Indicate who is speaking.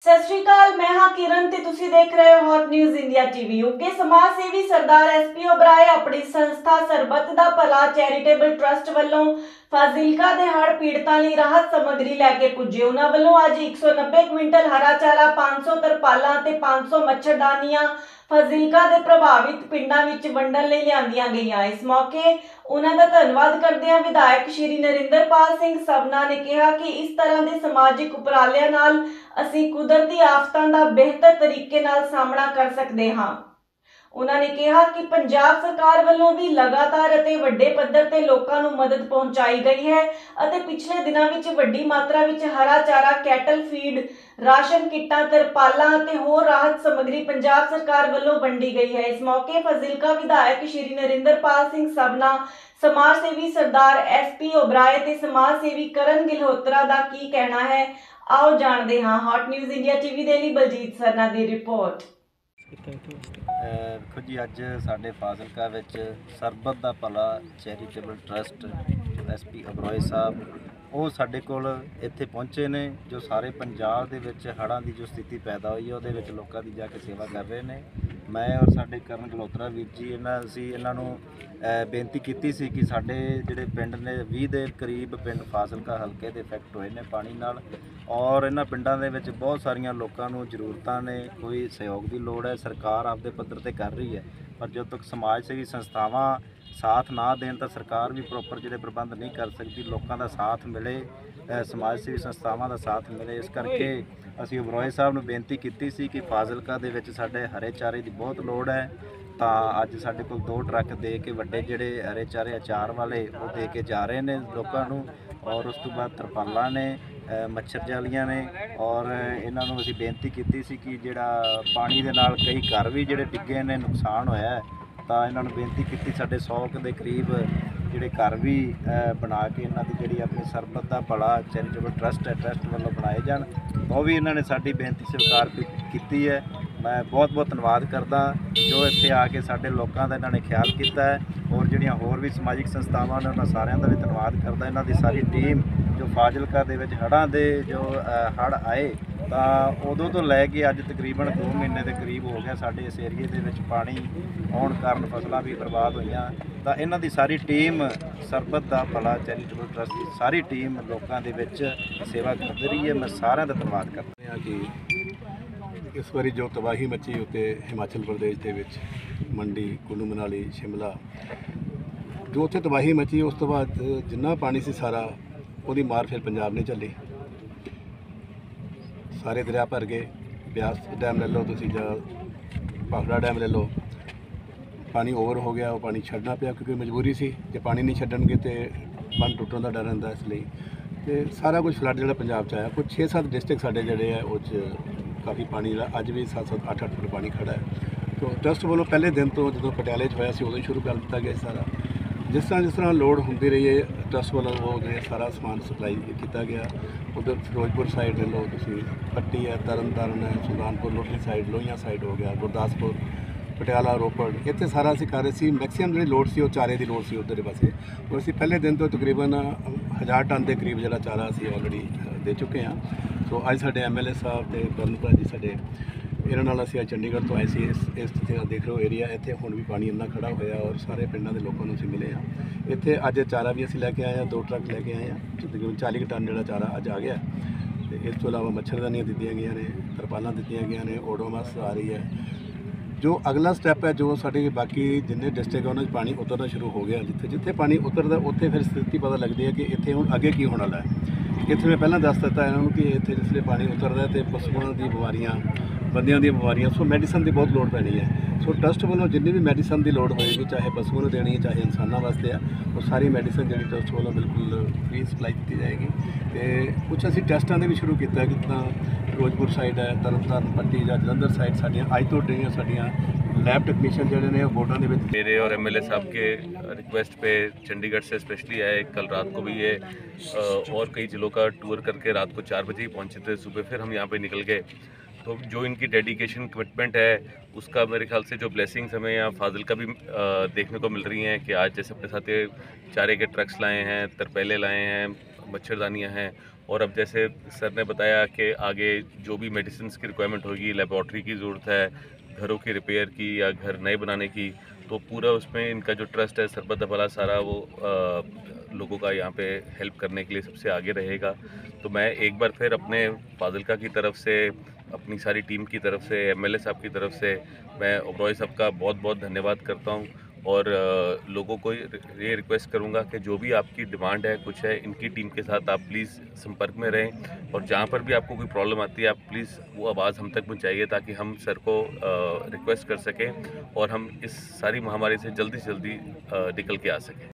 Speaker 1: सत श्री अकाल, मैं हाँ किरण ते तुसी देख रहे हो हॉट न्यूज़ इंडिया टीवी। उगे समाज सेवी सरदार एसपी ओबराए अपनी संस्था सरबत दा भला चैरिटेबल ट्रस्ट वालों फाजिलका दे हड़ पीड़तां लई राहत समग्री लैके पुजे। उन्हां वालों अज 190 क्विंटल हरा चारा, 500 तरपालां ते 500 मच्छरदानियां फाजिलका दे प्रभावित पिंडां विच वंडण लई लिआंदियां गईयां। इस मौके उन्हां दा धन्नवाद करदिआं विधायक श्री नरिंदरपाल सिंह सबना ने कहा कि इस तरह दे समाजिक उपरालिਆਂ नाल ਅਸੀਂ ਕੁਦਰਤੀ ਆਫਤਾਂ ਦਾ ਬਿਹਤਰ ਤਰੀਕੇ ਨਾਲ ਸਾਹਮਣਾ ਕਰ ਸਕਦੇ ਹਾਂ। ਉਹਨਾਂ ਨੇ ਕਿਹਾ ਕਿ ਪੰਜਾਬ ਸਰਕਾਰ ਵੱਲੋਂ ਵੀ ਲਗਾਤਾਰ ਅਤੇ ਵੱਡੇ ਪੱਧਰ ਤੇ ਲੋਕਾਂ ਨੂੰ ਮਦਦ ਪਹੁੰਚਾਈ ਗਈ ਹੈ ਅਤੇ ਪਿਛਲੇ ਦਿਨਾਂ ਵਿੱਚ ਵੱਡੀ ਮਾਤਰਾ ਵਿੱਚ ਹਰਾ ਚਾਰਾ, ਕੈਟਲ ਫੀਡ, ਰਾਸ਼ਨ ਕਿੱਟਾਂ, ਤਰਪਾਲਾਂ ਅਤੇ ਹੋਰ ਰਾਹਤ ਸਮੱਗਰੀ ਪੰਜਾਬ ਸਰਕਾਰ ਵੱਲੋਂ ਵੰਡੀ ਗਈ ਹੈ। ਇਸ ਮੌਕੇ ਫਾਜ਼ਿਲਕਾ ਵਿਧਾਇਕ ਸ਼੍ਰੀ ਨਰਿੰਦਰਪਾਲ ਸਿੰਘ सबना, समाज सेवी सरदार एसपी ओबराए ते समाज सेवी करण गिलहोत्रा दा की कहना है, आओ जानते हाँ। हॉट न्यूज़ इंडिया टीवी दे लई बलजीत सरना दी रिपोर्ट।
Speaker 2: देखो जी, अज साडे फाजिलका विच सरबत दा भला चैरिटेबल ट्रस्ट एसपी ओबराए साहब वो साडे कोल इत्थे पहुंचे ने। जो सारे पंजाब दे विच हड़ां दी जो स्थिति पैदा हुई है उहदे विच लोकां दी जाके सेवा कर रहे ने। मैं और साडे करण गिलहोत्रा वीर जी इन्हां नूं बेनती कीती सी कि साडे जिहड़े पिंड ने 20 दे करीब पिंड फाजिलका हल्के दे इफैक्ट होए ने पानी नाल, और इन्हां पिंडां दे विच बहुत सारियां लोकां नूं जरूरतां ने, कोई सहयोग की लोड़ है। सरकार आपदे पद्धर ते कर रही है, पर जब तक समाज सेवी संस्थावां साथ ना देन तो सरकार भी प्रॉपर जिहड़े प्रबंध नहीं कर सकती। लोगों का साथ मिले, समाज सेवी संस्थावां का साथ मिले, इस करके असीं ओबराए साहब नूं बेनती कीती सी कि फाजिलका दे विच साडे हरे चारे की बहुत लोड़ है। तो अज साडे कोल 2 ट्रक दे के वड्डे जिहड़े हरे चारे अचार वाले वो दे के जा रहे हैं लोगों नूं, और उस तो बाद तरपालां ने, मच्छर जालियां ने, और इन्हां नूं असीं बेनती कीती सी कि जिहड़ा पानी दे नाल कई घर भी जिहड़े डिग्गे ने, नुकसान होया है, तो इन्होंने बेनती की साढ़े 100 के करीब जोड़े घर भी बना के इन्हों की जी अपनी सरबत का भला चैरिटेबल ट्रस्ट है, ट्रस्ट वालों बनाए जान। वो भी इन्होंने साड़ी बेनती स्वीकार की है। मैं बहुत बहुत धन्यवाद करदा जो इत्थे आके साढ़े लोगों का इन्होंने ख्याल किया है, और जिहड़ियां होर भी समाजिक संस्थावां ने उन्होंने सारिਆਂ का भी धन्यवाद करदा। इन्हों की सारी टीम जो फाजिलका दे विच हड़ां दे जो हड़ आए तो उदों तो लैके अज तकरीबन 2 महीने के करीब हो गया साडे इस एरिए दे विच पानी आउण कारण फसलां भी बर्बाद होईयां। तो इन्हां दी सारी टीम सरबत दा भला चैरिटेबल ट्रस्ट की सारी टीम लोगों दे विच सेवा करती रही है। मैं सारिਆਂ ਦਾ धन्यवाद करदा हां कि
Speaker 3: इस बारी जो तबाही मची उत्ते हिमाचल प्रदेश के विच मंडी, कुल्लू मनाली, शिमला जो उत्थे तबाही मची, उस तो बाद जिन्ना पानी सी सारा उहदी मार फिर पंजाब ने झली। सारे दरिया भर गए, ब्यास डैम ले लो तुसीं जां भाखड़ा डैम ले लो, पानी ओवर हो गया। वो पानी छड्डना पिया क्योंकि मजबूरी सी, जे पानी नहीं छड्डणगे तो बन टुटण का डर रहिंदा। इसलिए तो सारा कुछ फ्लड जिहड़ा पंजाब च आया, कुछ 6-7 डिस्ट्रिक्ट साडे जिहड़े है उस काफ़ी पानी अज भी 7-7, 8-8 फुट पानी खड़ा है। तो ट्रस्ट वालों पहले दिन तो जो पटियाले होया सी उदों शुरू कर दिता गया सारा। जिस तरह लोड़ होंदी रही है ट्रस्ट वालों वो सारा समान सप्लाई किया गया। उधर फिरोजपुर साइड ले लो तुसीं, पट्टी है, तरन तारण है, सुल्तानपुर लोधी साइड, लोहियां साइड हो गया, गुरदासपुर, पटियाला, रोपड़, इतने सारा असीं कर रहे सी। मैक्सीमम जी लोड़ सी वो चारे की लोड़ सी उधर पासे। और असीं पहले दिन तो तकरीबन 1000 टन के करीब जो चारा असीं ऑलरेडी दे चुके हैं। सो अज साडे MLA साहब ते करण जी साडे इन्हां नाल असीं चंडीगढ़ तो आए सी। इस देख लो एरिया इत्थे हुण भी पानी इन्ना खड़ा होया, और सारे पिंडां दे लोकां नूं असीं मिले हैं। इत्थे अज चारा भी असीं लैके आए हैं, 2 ट्रक लैके आए हैं, तकरीबन 40 टन जिहड़ा चारा अज आ गया। ते इस तो इलावा मच्छरदानियां दित्तियां गईयां ने, तरपालां दित्तियां गईयां ने, ओडोमस आ रही है। जो अगला स्टैप है जो साढ़े बाकी जिन्ने डिस्ट्रिक्ट उन्होंने पानी उतरना शुरू हो गया। जिथे जिथे पानी उतरता उत्थे फिर स्थिति पता लगती है कि इत्थे हुण अगे की होने वाला है। इत्थे मैं पहला दस दिता इन्होंने कि इत्थे जिसले पानी उतरता है तो पशुओं की बीमारियां, बंदियां दी बीमारियां, सो मैडिसन की बहुत लोड़ पैनी है। सो ट्रस्ट वालों जिन्नी भी मैडिसन की लोड़ होएगी, चाहे पशुओं को देनी है चाहे इंसानों वास्ते है, वो सारी मैडिसन जी ट्रस्ट वालों बिल्कुल फ्री सप्लाई की जाएगी। तो कुछ असीं टेस्टां दे भी शुरू किया कि फिरोजपुर साइड है, तरन तारण, पट्टी या जलंधर साइड साडियां अज तो ड्रियां साडियां लैब टेक्नीशियन जोड़े ने बोर्डों के
Speaker 4: मेरे और MLA साहब के रिक्वेस्ट पे चंडीगढ़ से स्पेशली आए। कल रात को भी ये और कई जिलों का टूर करके रात को 4 बजे ही पहुंचे थे। सुबह फिर हम यहाँ पे निकल गए। तो जो इनकी डेडिकेशन, कमिटमेंट है, उसका मेरे ख्याल से जो ब्लेसिंग्स हमें यहाँ फाजिलका भी देखने को मिल रही हैं कि आज जैसे अपने साथ चारे के ट्रक्स लाए हैं, तरपेले लाए हैं, मच्छरदानियाँ हैं, और अब जैसे सर ने बताया कि आगे जो भी मेडिसिन की रिक्वायरमेंट होगी, लेबॉर्ट्री की ज़रूरत है, घरों की रिपेयर की या घर नए बनाने की, तो पूरा उसमें इनका जो ट्रस्ट है सरबत द भला सारा वो लोगों का यहाँ पे हेल्प करने के लिए सबसे आगे रहेगा। तो मैं एक बार फिर अपने फाजिल्का की तरफ से, अपनी सारी टीम की तरफ से, एमएलए साहब की तरफ से मैं ओबरॉय साहब का बहुत बहुत धन्यवाद करता हूँ और लोगों को ये रिक्वेस्ट करूँगा कि जो भी आपकी डिमांड है कुछ है, इनकी टीम के साथ आप प्लीज़ संपर्क में रहें और जहाँ पर भी आपको कोई प्रॉब्लम आती है आप प्लीज़ वो आवाज़ हम तक पहुँचाइए ताकि हम सर को रिक्वेस्ट कर सकें और हम इस सारी महामारी से जल्दी निकल के आ सकें।